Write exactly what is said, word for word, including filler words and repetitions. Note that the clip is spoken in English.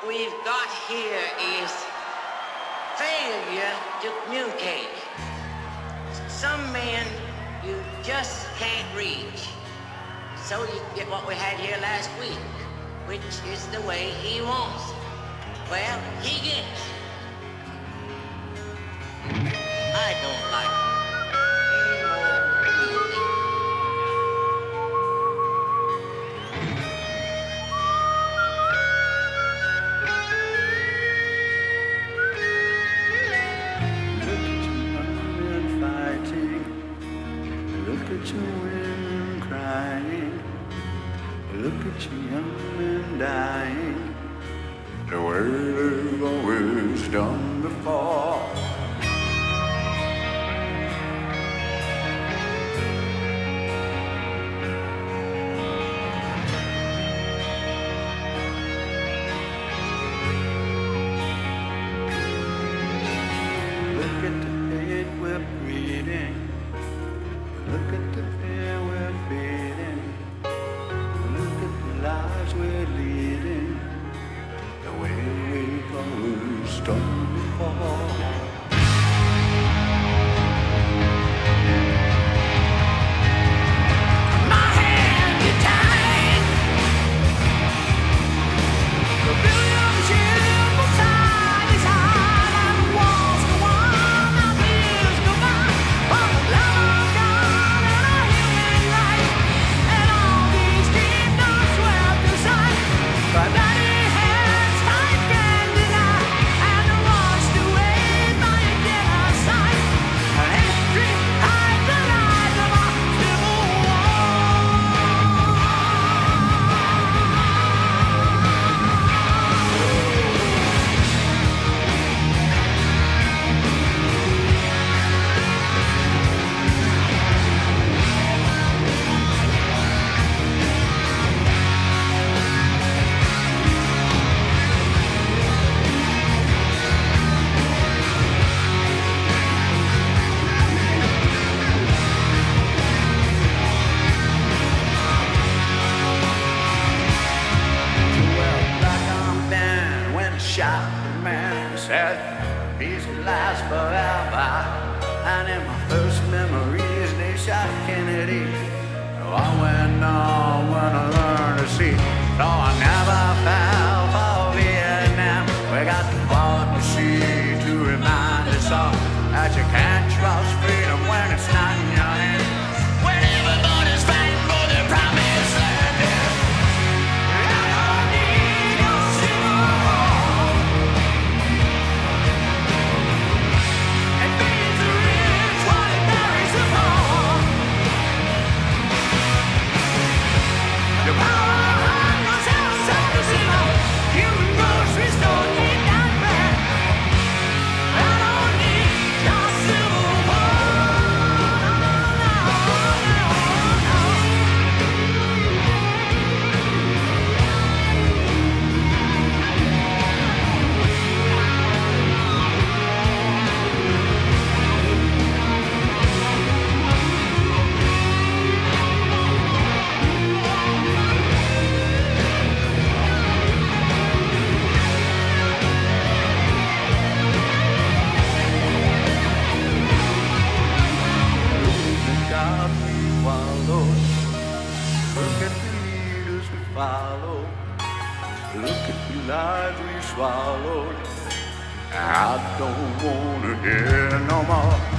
we've got here is failure to communicate. Some men you just can't reach. So you get what we had here last week, which is the way he wants it. Well, he gets it. I don't like it. Look at you women crying. Look at you young men dying. The way they've always done before. Look at the hate we're breeding. Look at the fear we're feeding. Look at the lives we're leading. The way we've always done before. Shot the man said peace will last forever. And in my first memories they shot Kennedy. So I went on when I learned to see. So I never fell for Vietnam. We got the war machine to remind us all that you can't trust freedom when it's not in your hands. When everybody's fighting for their promised land, yeah. I don't need no civil war. Look at the leaders we follow. Look at the lies we swallowed. I don't wanna hear no more.